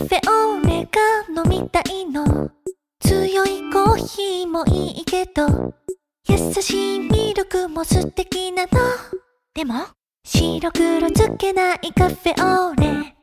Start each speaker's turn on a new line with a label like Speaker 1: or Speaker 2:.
Speaker 1: フェオレが飲みたいの。強いコーヒーもいいけど、優しいミルクも素敵なの。でも白黒つけないカフェオレ。